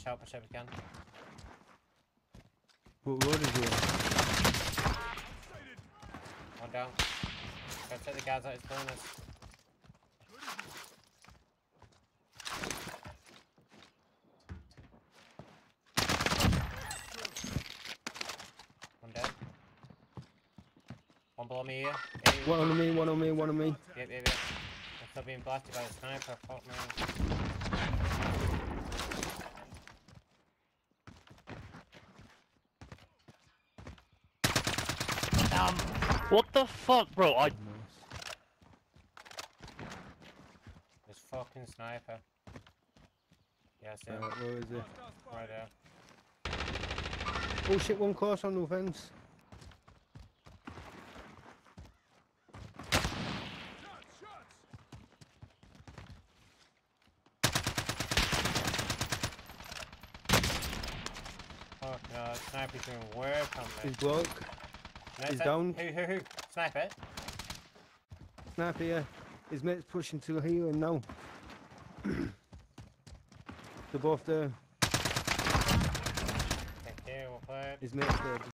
push out if we can. What road is he on? One down. Go take the guys out his corners. One dead. One below me here. One on me, one on me, one on me. Yep. I'm still being blasted by the sniper. Fuck me. What the fuck, bro? This fucking sniper. Yeah, I see him. Where is it? Right there. Oh shit, one close on the fence. Fuck no, sniper's doing work on me. He's broke. He's down. Who? Sniper? Sniper, yeah. His mate's pushing to heal him now. They're both there. Thank you, well played. His mate's there.